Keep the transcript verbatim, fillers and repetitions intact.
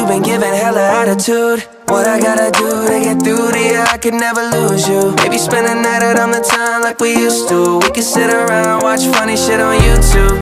been giving hella attitude. What I gotta do to get through to you, I could never lose you. Maybe spend a night out on the town like we used to. We could sit around, watch funny shit on YouTube.